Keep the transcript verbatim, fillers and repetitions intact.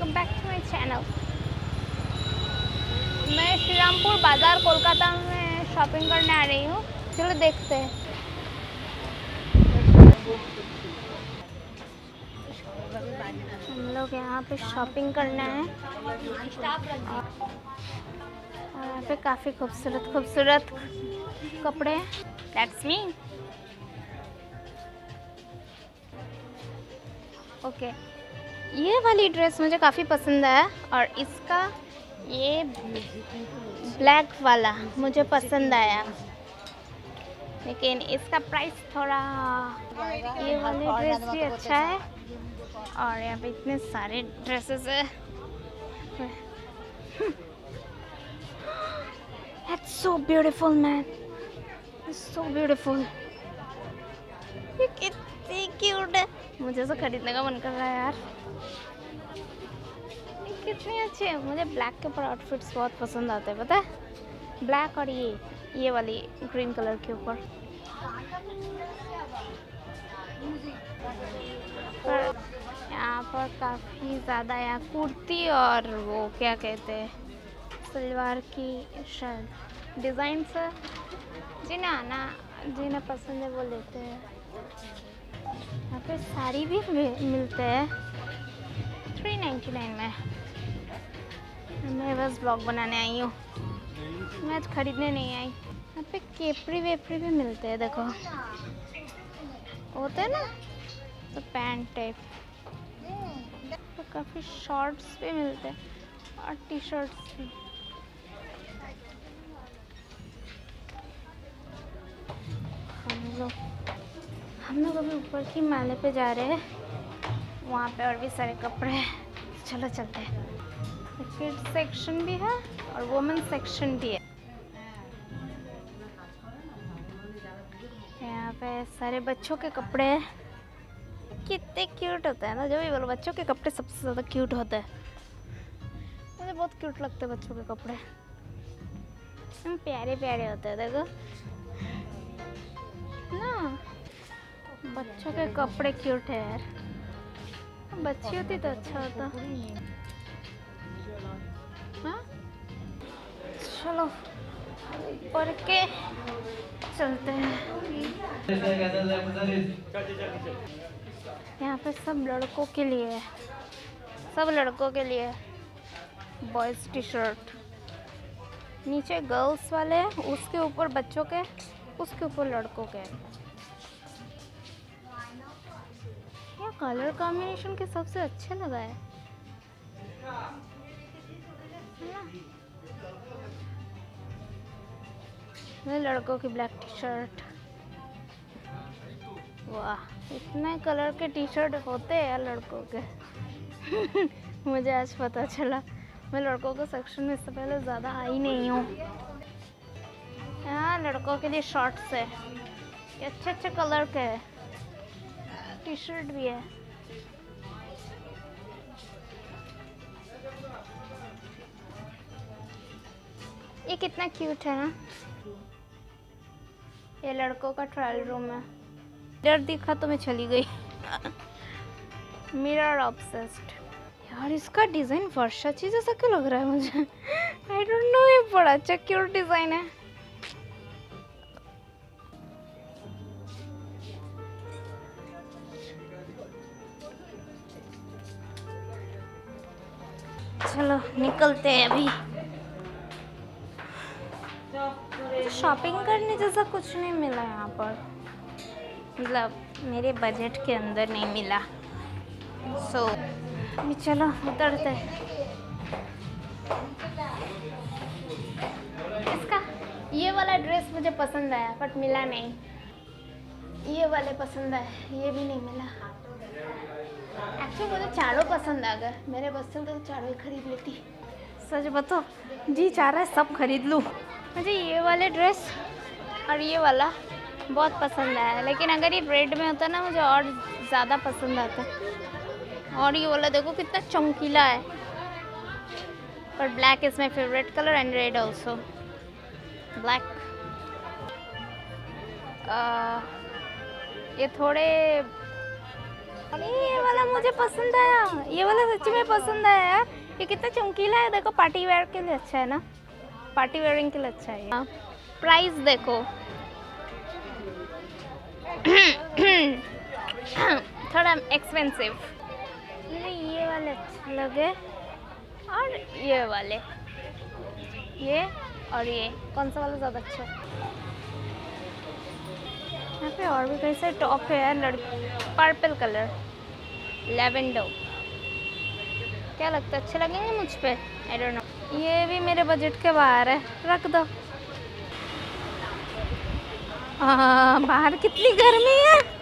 Welcome back to my channel. मैं श्रीरामपुर बाज़ार कोलकाता में शॉपिंग करने आ रही हूँ। चलो देखते हैं। हम लोग यहाँ पे शॉपिंग करना है और यहाँ पे काफ़ी खूबसूरत खूबसूरत कपड़े हैं। That's me. ओके, ये वाली ड्रेस मुझे काफ़ी पसंद है और इसका ये ब्लैक वाला मुझे पसंद आया, लेकिन इसका प्राइस थोड़ा, ये वाली ड्रेस भी अच्छा है और यहाँ पे इतने सारे ड्रेसेस है। That's so beautiful man, it's so beautiful। ये कितनी क्यूट है, मुझे तो खरीदने का मन कर रहा है यार। ये कितनी अच्छी है। मुझे ब्लैक के ऊपर आउटफिट्स बहुत पसंद आते हैं, पता है, ब्लैक और ये ये वाली ग्रीन कलर के ऊपर। पर यहाँ पर काफ़ी ज़्यादा यहाँ कुर्ती और वो क्या कहते हैं सलवार की शायद डिज़ाइन से जिन्हें आना जिन्हें पसंद है वो लेते हैं। यहाँ पे साड़ी भी मिलते हैं थ्री नाइन्टी नाइन में। मैं बस ब्लॉग बनाने आई हूँ, मैं आज खरीदने नहीं आई। यहाँ पे केपरी वेपरी भी मिलते हैं, देखो होते हैं ना, तो पैंट टाइप। तो काफ़ी शॉर्ट्स भी मिलते हैं और टी शर्ट्स भी। हम लोग हम लोग अभी ऊपर की माले पे जा रहे हैं, वहाँ पे और भी सारे कपड़े हैं। चलो चलते हैं। किड्स सेक्शन भी है और वुमेन सेक्शन भी है। यहाँ पे सारे बच्चों के कपड़े हैं। कितने क्यूट होते हैं ना, जो भी बोलो, बच्चों के कपड़े सबसे ज़्यादा क्यूट होते हैं। मुझे बहुत क्यूट लगते हैं बच्चों के कपड़े, हम प्यारे प्यारे होते हैं, देखो ना। बच्चों के कपड़े क्यूट है यार, बच्ची होती तो अच्छा होता। हाँ चलो ऊपर के चलते हैं। यहाँ पे सब लड़कों के लिए है, सब लड़कों के लिए बॉयज़ टी शर्ट। नीचे गर्ल्स वाले हैं, उसके ऊपर बच्चों के, उसके ऊपर लड़कों के। ये कलर कॉम्बिनेशन के सबसे अच्छे लगा है ना। लड़कों की ब्लैक टी शर्ट, वाह इतने कलर के टी शर्ट होते हैं लड़कों के। मुझे आज पता चला, मैं लड़कों के सेक्शन में इससे पहले ज़्यादा आई नहीं हूँ। यहाँ लड़कों के लिए शॉर्ट्स है, ये अच्छे अच्छे कलर के है, टी शर्ट भी है। ये कितना क्यूट है ना। ये लड़कों का ट्रायल रूम है। मिरर दिखा तो मैं चली गई। मिरर ऑब्सेस्ड यार, इसका डिज़ाइन वर्षाची जैसा क्यों लग रहा है मुझे, आई डोंट नो। ये बड़ा अच्छा क्यूट डिज़ाइन है। चलो निकलते हैं अभी। शॉपिंग करने जैसा कुछ नहीं मिला यहाँ पर, मतलब मेरे बजट के अंदर नहीं मिला। सो so, चलो उतरते हैं। इसका ये वाला ड्रेस मुझे पसंद आया बट मिला नहीं। ये वाले पसंद आए, ये भी नहीं मिला। एक्चुअली मुझे चारों पसंद आ गए, मेरे बस से तो चारों ही खरीद लेती। सच बताओ, जी चाह रहा है सब खरीद लूँ। मुझे ये वाले ड्रेस और ये वाला बहुत पसंद आया, लेकिन अगर ये रेड में होता ना मुझे और ज़्यादा पसंद आता। और ये वाला देखो कितना चमकीला है, पर black is my favourite colour and red also. Black ये थोड़े अरे ये वाला मुझे पसंद आया, ये वाला सच्ची में पसंद आया यार। ये कितना चमकीला है, देखो पार्टी वेयर के लिए अच्छा है ना, पार्टी वेयरिंग के लिए अच्छा है। हाँ, प्राइस देखो थोड़ा एक्सपेंसिव। मुझे ये वाले अच्छे लगे और ये वाले, ये और ये, कौन सा वाला ज़्यादा अच्छा है? यहाँ पे और भी कई सारे टॉप है यार लड़की, पर्पल कलर, लेवेंडो। क्या लगता है अच्छे लगेंगे मुझ पे? I don't know. ये भी मेरे बजट के बाहर है, रख दो। हाँ, बाहर कितनी गर्मी है।